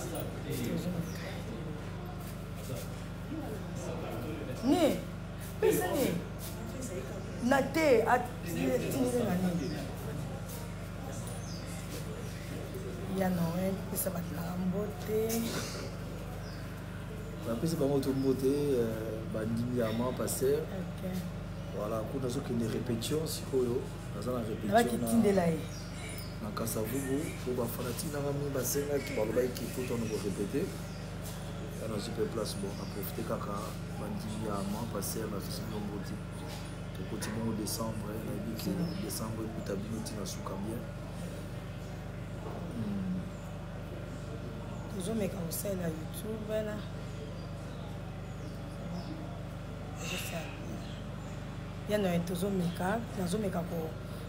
Ne, pesa ne. Nate atinile nani. Ya Noël, pesa batla mbote. La pesa ba moto mbote bandimi ya ma passer. OK. Voilà, kuna zo kende répétition sikoyo, naza na répétition. Na kitindela ye. Na Kasavubu, pour ba fanatique na ngami ba senga ki ba ba ki faut on go répéter. On a super place bon, à profiter kaka bandimi ya ma passer na fisindo mbote. To continuer au décembre, na biki décembre kutabino tina sukambia. Tozomeka osala YouTube là. Ya no tozomeka, nazomeka ko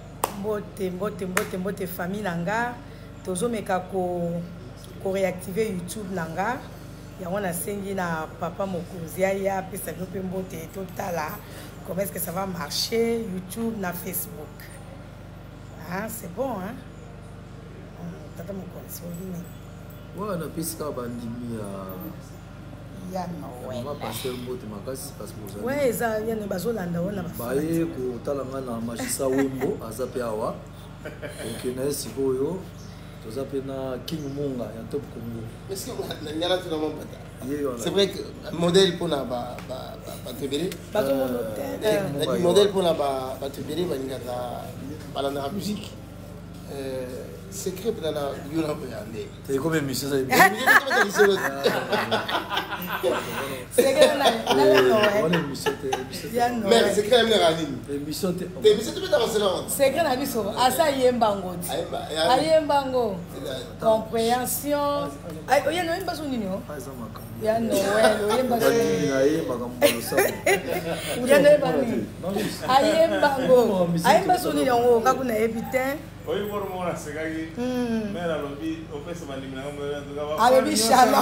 mbote famille nanga, tozomeka ko réactiver YouTube nanga. Ya wana sengi na papa mokonzi ya pesa pe mbote totala. Comment est-ce que ça va marcher YouTube na Facebook? Ah, c'est bon hein? Tata mokonzi olini. Ouais, na pisa bandimi ya Noël. On va passer le mot de makasi parce que vous ouais, ça y a ne bazolanda wana ba. Baye ko talanga na magisa wembo azape awa. OK na sikoyo. Tozape na King Munga ya Top Congo. Est-ce que nyala tu n'as pas? C'est vrai que modèle pour na ba tebele. Ba to modèle. Modèle pour na ba tebele ba ngata ba la musique. Secret pour la yula ba yande. C'est comme émission ça. Secret na Noël. On émission mais secret na rani. Émission tu peux t'avancer là. Secret na biso asa yembango. Ayembango. Compréhension. Ay oya no yemba sonini o. Ya Noël oyemba sonini. Ya no yemba ni. Ayembango. Ayemba sonini ngo kakuna ebitin. Oui, pour moi, c'est que mais la lobby, au fait, c'est malin. Ah, le chala.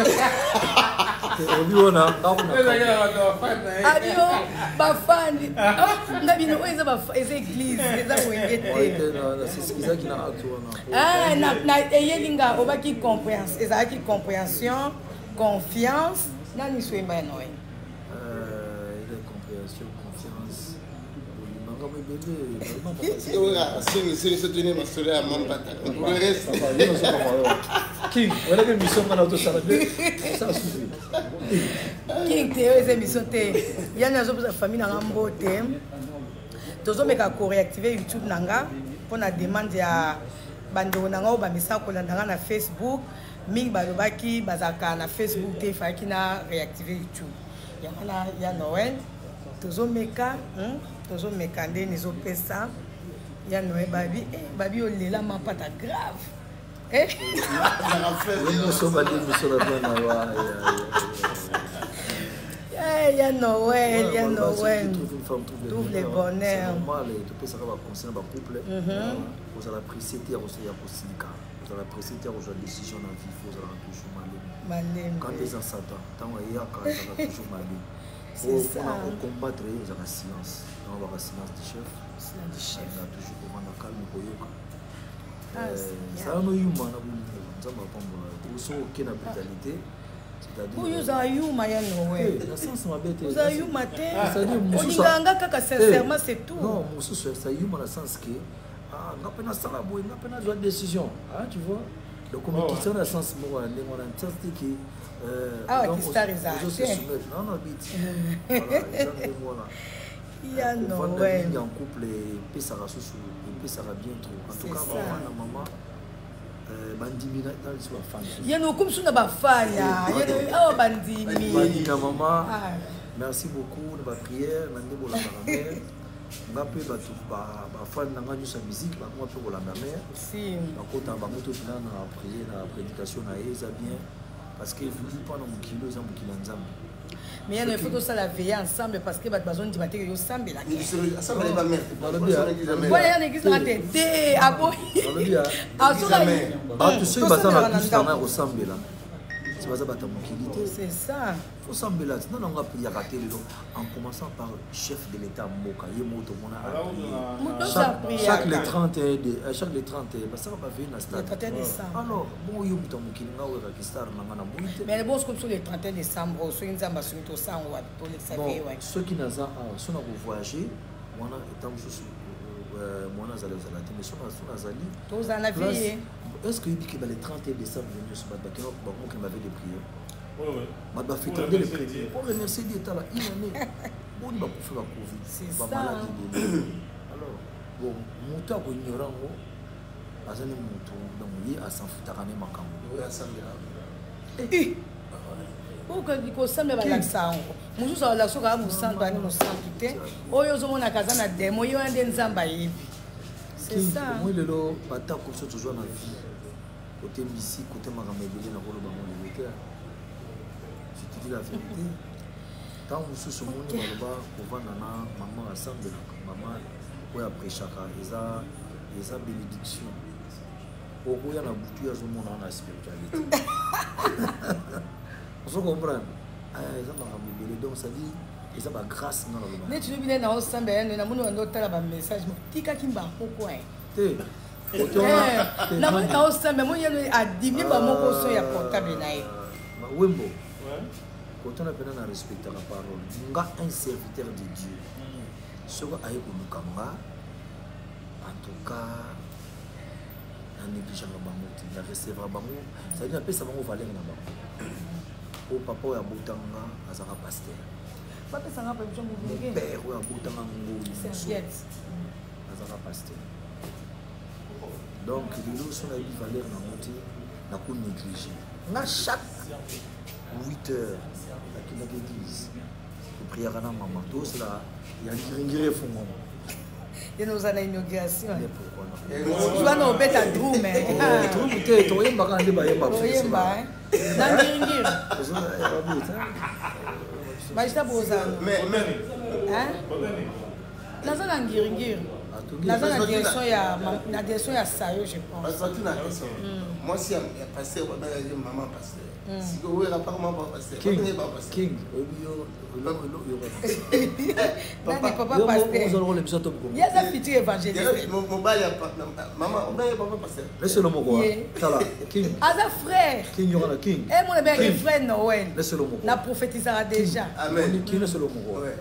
Adio, bafandi. Nabino, ils ont des églises, ils ont une c'est ce qui n'a actuellement. Ah, na eyelinga obaki compréhension, ezaki compréhension, confiance, nani soyemba noy. Compréhension, confiance. C'est tenir ma soeur à mon pata. Pour le reste, King, voilà que mission qu'on a tous ça ça suffit. King te émission te. Yana zo pour famille na mbote. Tozo meka ko réactiver YouTube nanga pour na demande ya bando nanga o ba misa ko landanga na Facebook. Ming balobaki bazaka na Facebook te fa kina réactiver YouTube. Yana ya Noël. Tozo meka tozo meka nde nizo pesa ya Noël babi o lela ma pata grave. Eh? Nous sommes allés sur la bonne ya Noël, ya Noël. Trouve le bonheur. C'est normal, tu peux savoir conseiller un couple. Vous allez apprécier tes ressources à vous allez apprécier tes décisions dans la vie, vous allez toujours malin. Quand les gens s'attendent, tant qu'il y a quand ils allez toujours malin. C'est ça. Pour combattre, ils ont un silence. On va avoir silence du chef. Silence du chef. On a toujours pour rendre calme pour eux. Ça a un humain, ça m'a pas mal. Vous savez aucune brutalité. Vous avez eu Maya Noël. Vous avez eu matin. Sincèrement, c'est tout. Non, ça a eu dans le sens que on a pas ça là, on a pas de décision. Tu vois. Donc comme question dans le sens moi, on a un sens que qui star non, non, vite. Voilà. Il y a Noël. En couple et ça va bien trop. En tout cas, maman bandimi na sur fan. Yeno comme suna ba fan ya. Yeno bandimi. Bandina maman. Merci beaucoup de votre prière, nande bola mère. Ngape ba fan na ngaju sa musique ba moi pour la mère. Si. Ba kota ba moto na prière na prédication na eza bien parce que vous pas dans mon kilo za mukila nzambe. Mais il faut que ça la veiller ensemble parce que besoin de mater yo sambe la. Ensemble les mères. Voilà l'église la tête. Ah bon. Ah ça. Ah tu sais bazana plus na ensemble là. c'est pas ça bata mokilité. C'est ça. Faut s'embêler. Non, on va payer à rater en commençant par chef de l'État Moka. Il y a moto chaque les 30 chaque les 30 parce que ça va pas venir à stade. Le 31 décembre. Alors, bon, il y a moto mokilinga ou rakistar nangana bonité. Mais le bon c'est sur le 31 décembre, ceux qui ont sur tout ça on va pour les savoir. Ceux qui n'ont pas ceux qui ont voyagé, moi étant moi nazali mais ceux qui nazali. Tous en avis. Est-ce qu'il dit que les 31 décembre venir sur Badbakino pour moi qui m'avait des prières. Oui. Madame fait tarder les prières. Pour remercier l'État là, une année. Bon, il va faire la Covid. C'est ça. Alors, bon, mon temps pour ignorant, azali moto donc il a s'en foutre à makambo. Oui, à Sambela. Pour que il semble relaxant. Musu sa relaxo ka musanto ani musanto te. Oyo zo mona kaza na demo yo ande nzamba yebi. C'est ça. Moi le lo bata ko so toujours na vie. Côté musique, côté makamebele na kolo bango le week. Je te dis la vérité. Tant musu so moni baloba kovanda na maman assemble maman oya prêchaka eza bénédiction. Okoya na butu ya zo mona na spiritualité. Vous comprenez? Ils ont un donc ça dit ils ont la grâce dans le monde. Mais tu veux bien dans ensemble na munu ndota la message tika kimba poko te na munu na ensemble mo yelo adimi ba moko so ya portable na ye wembo quand on appelle à respecter la parole nga un serviteur de Dieu ce que aye kulukanga en tout cas en négligeant bango il recevra bango ça dit appelle ça bango valeur na bango au papa ya botanga azaka pasteur papa sanga pa biso mubenge père ya botanga ngoli serviette azaka pasteur donc lelo so na valeur na moti na ko négliger na chaque 8 heures à l'église pour prier à maman tout cela il y a ngirengire fo maman et nous avons une inauguration mais pourquoi tu vas nous mettre à drum drum te to yemba kan liba yemba to yemba na ngiringiri Majita Bozano. Mais hein? Naza na ngiringiri. Naza na direction ya Sayo je pense. Parce que tu as question. Moi si un pasteur maman pasteur. Si vous voulez apparemment pas pasteur. King. Papa pasteur. Il y a des futurs évangélistes. Mon bail maman on a papa pasteur. Laissez-le moi quoi. Tala King. Aza frère. King yora na King. Et mon bien frère Noël. Laissez-le moi. Na prophétisera déjà. Amen. King laissez-le moi. Ouais.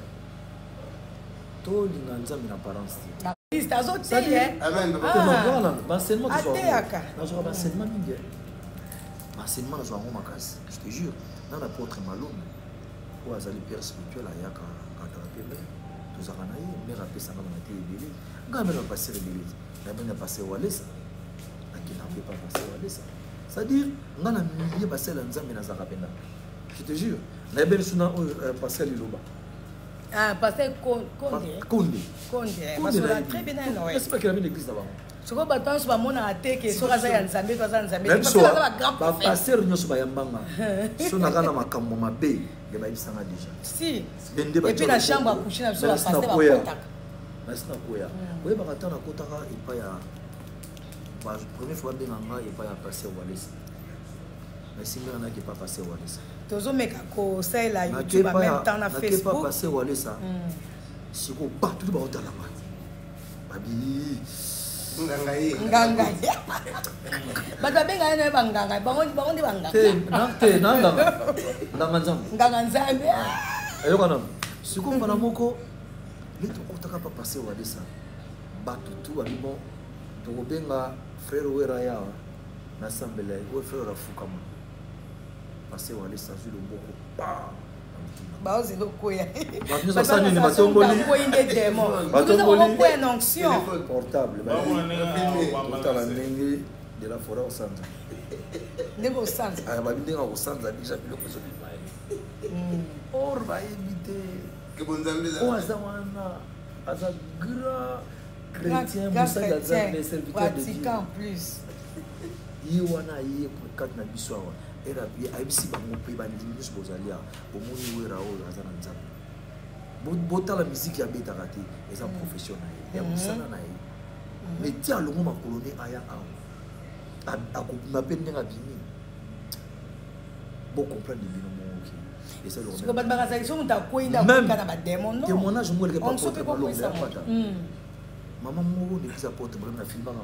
To linganza mina parents. Liste azote hein. Amen. Voilà, l'enseignement que Ateaka. je vois l'enseignement mingi. L'enseignement je vois makas. Je te jure, dans l'apôtre Malone, où azali père spirituel ayaka attraper tous aranaï, mais rapper ça dans la télé. Gambe na passer rebelle. Gambe na passer walesa. Akina peut pas passer walesa. C'est-à-dire, on a un millier passer la nzambe na zakapenda. Je te jure, na ben suna passer liloba. Ah, pasteur Konde. Parce que très bien non. C'est pas qu'il a mis l'église là-bas. Ce que bato so ba mona ate ke so kaza ya nzambe to za nzambe. Même so ba passer nyoso ba yambanga. So na kana makambo mabe ya ba ibisanga déjà. Si. Et puis la chambre à coucher na so la pasteur ba kotaka. Na sina koya. Oye ba katana kotaka et pas ya ba première fois bien nga et pas ya passer Wallace. Mais si on a qui pas passer Wallace. Tozo meka ko ça la YouTube en même temps na Facebook. Pas passer Wallace. Si ko ba tout ba otala ba. Babi nganga bato benga na banganga bango ndi banganga te nganga nzambe ayo kana siko mbana moko leto kotaka pa passer Wallace bato tu ali bon to benga frère wera ya na sambele o frère afukama passer Wallace sur le boko pa ba ozelo koya ba sani ni batomboli ko inde demo batomboli ko en onction portable ba tala ndenge de la forêt au centre ndenge au centre ah ba ndenge au centre déjà biloko so bimaye or ba éviter que bon nzambe o azawana aza grand chrétien musa de serviteur de Dieu en plus yiwana yi kat na biswa era bi abisi bango pe bandi nyuso bozalia bomoni wera o azana nzambe bota la musique ya beta raté et ça professionnel ya musana na yi mais tia longo makolone aya a akubima pe ndenga bimi Bon comprendre les binômes ok. Et ça le parce que ban bakazalisation on t'a quoi il a kana ba démon non. Témoignage moi le pas on peut comprendre ça. Maman mo de qui apporte problème na film ba.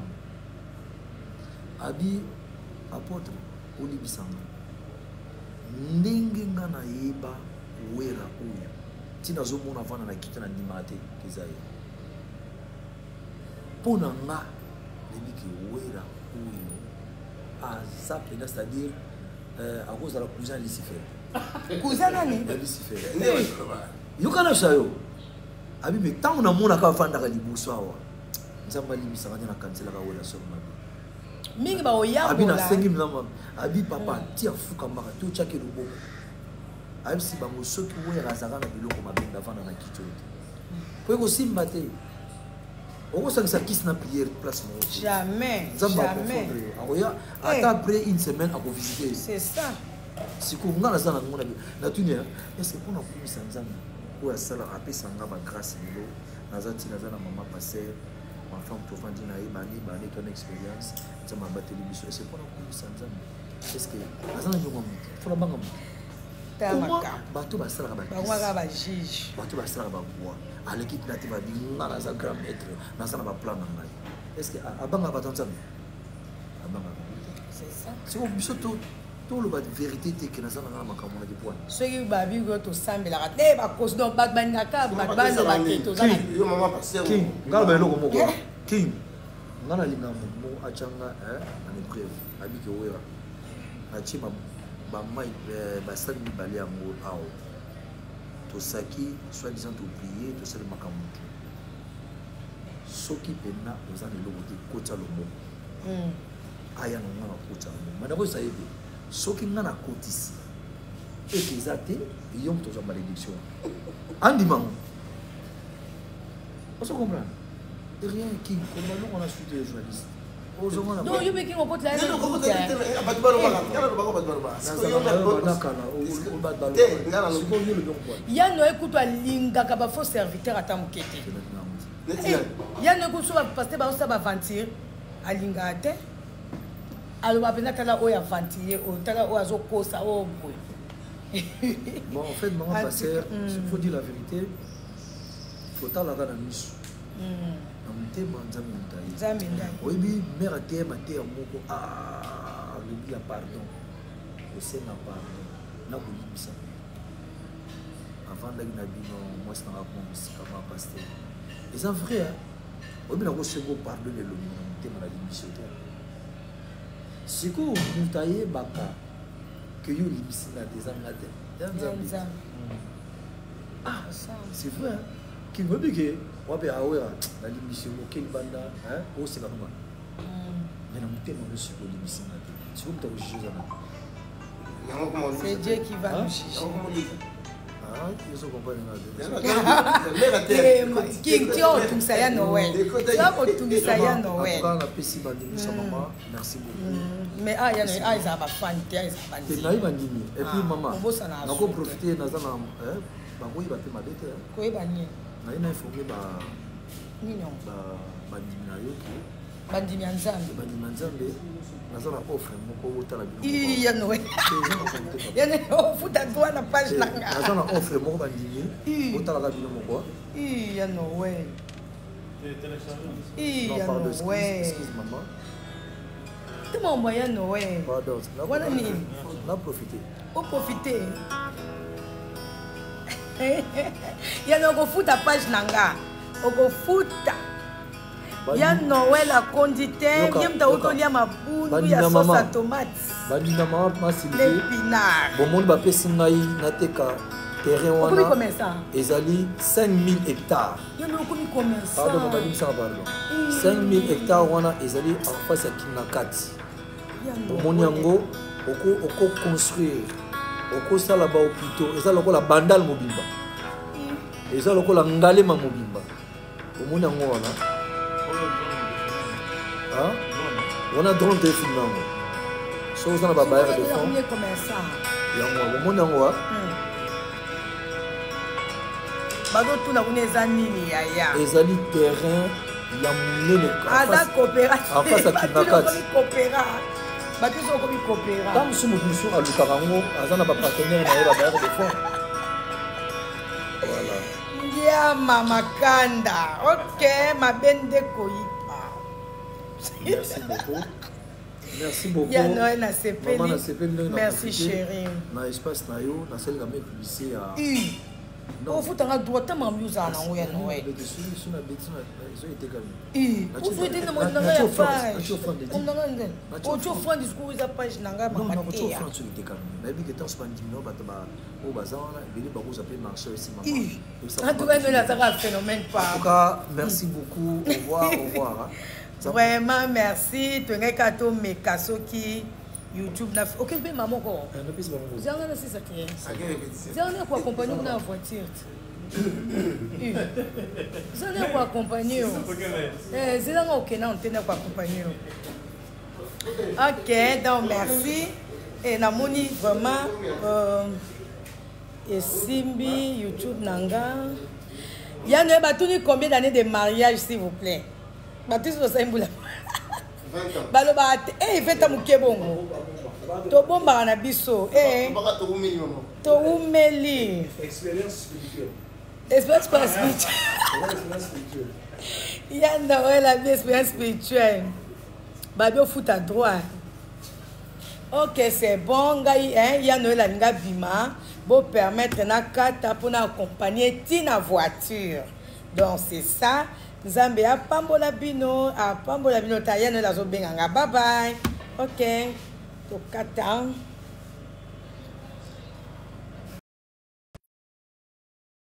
Abi apporte oli bisanga. Ndenge nga na yeba wera oyo. Tina zo mona vana na kita na ndimate kezaye. Pona nga lebiki wera oyo. Ça c'est-à-dire à cause de la cousin Lucifer. Cousin nani? Lucifer. Yokana sayo. Abi me tant on a mona ka fanda ka libuso awa. Nzamba limisanga na kansela ka wela so mabi. Mingi ba oyambola. Abi na sengi mnama. Abi papa tia fuka mbaka to chake lubo. Abi si bango soki wera zaka na biloko mabenda fanda na kichote. Po ko simba te. On ça qui n'a prière place jamais. Jamais. Après une semaine à vous visiter. C'est ça. Si vous avez ça dans la tunnel, est-ce que pour nous plus sans âme ou à ça la rapper sans ma grâce niveau, nazati nazana maman passé, ma femme tout vendu na ibani bani ton expérience, ça m'a battu les bisous. Est-ce que pour nous plus sans âme, est-ce que nazana yo maman, faut la banque. Comment bateau ba ça la ba juge. Bateau ba ça la ba bois. À l'équipe native a dit non à sa grand maître dans sa plan nan. Est-ce que abanga ba tanza? Abanga. C'est ça. C'est au biso tout le ba vérité te que nazana na makambo na point. Ce qui ba bi go to sambela ka te ba cause do ba banaka ba ba no ba te to zana. Yo maman passer. King, ngala ba loko moko. King. Ngala linga mo achanga en épreuve. Abi ke wera. Achima ba mai ba sali bali amour ao. Tosaki soi-disant oublié to sel makamutu. Soki pena ozana lokote kota lomo. Aya no ngana kota lomo. Mana ko sayebi. Soki ngana kotisi. Et qu'ils athées, ils ont toujours malédiction. Andi mango. On se comprend. Et rien qui comment on a suivi les journalistes. Non, you making a pot là. Yano écoute à linga kaba faux serviteur à tamukete. Yano écoute sur passer ba ça ba ventir à linga ate. Alors ba pena kala o ya ventir o tala o azo kosa o boy. Bon en fait maman passer, il faut dire la vérité. Faut tala na misu. Oui, mère a été maté à Moko. Ah, le pardon. Le Seigneur pardon. N'a pas dit ça. Avant d'aller dans le moi, c'est un comme un pasteur. Et c'est vrai. Oui, mais on se pardonne le monde. On a dit mission. C'est quoi vous taillez baka que you libissez la des âmes. Ah, c'est vrai. Qui me dit que wabe awera na limission okeli banda o seka noma mais na mutema no siko limission na te siko mta ujiza na c'est Dieu qui va nous juger ils sont comprendre qui tout ça ya Noël ça pour tout ça ya Noël on a pesi bandimi sa maman merci beaucoup mais ah ya Noël ah ils a ba fan te ils a bandi te naï bandimi et puis maman na ko profiter na zana ba ko iba te mabete ko iba ni na ina informé ba nino ba bandimi na yo ki bandimi nzambe nazana offre moko otala bino ya Noël ya ne ofuta toi na page na nga nazana offre moko bandimi otala bino moko ya Noël ya Noël excuse maman comment moyen Noël pardon voilà ni na profiter au profiter ya no ko futa page nanga oko futa ya Noël a condité yemta otolia mabundu ya sauce à tomate bandina mama masilé l'épinard bon monde ba pesi ngai nateka terrain wana comment ça ezali 5000 hectares ya no komi comment ça pardon badim ça pardon 5000 hectares wana ezali en face ya Kinakati omoni yango oko construire oko sala ba hôpitaux eza lokola bandal mobimba eza lokola ngalema mobimba omoni yango wana wana drone te filmango so ozana ba bailleur de fonds yango omoni yango bazo tuna kuna eza nini yaya ezali terrain ya monene aza coopérative en face ya Kinakati bato so okomi coopéra tant mosusu moto mosusu alukaka yango aza na bapartenaire na ye babayaka de fois voilà ndiama makanda ok mabende koyipa merci beaucoup ya noel na sepeli Maman, na sepeli ndenge na merci profiter. chéri na espace na yo nasalika me publicité ya ofutanga droit tamaka mbi ozala nango ya noel ozoete na monanga ya page omnanga ndeni otio franc discours eza page nanga mamateya nayebi ke ntanso bandimino bato oyo baza wana ebele bakoza mpe marché esima antuka noel azaka phénomène en pas tout cas merci beaucoup au revoir vraiment merci toyengai kaka tomeka soki YouTube na ok be mamoko zanga na sisa te zanga kwa accompagner na voiture zanga kwa accompagner zanga ok na ontena kwa accompagner ok donc merci et namoni vraiment esimbi YouTube nanga yana batuni combien d'années de mariage s'il vous plaît batuni so saimbula baloba te 20 ans moke bongo tobombaka na biso toumeli expérience spirituelle ya noela bi expérience spirituelle babi ofuta droit ok c'est bon ngai ya noela alinga bima bopermettre na kata mpona accompagner ntina voiture donc c'est ça nzambe apambola bino ta ya noela azobenganga bye bye ok tokata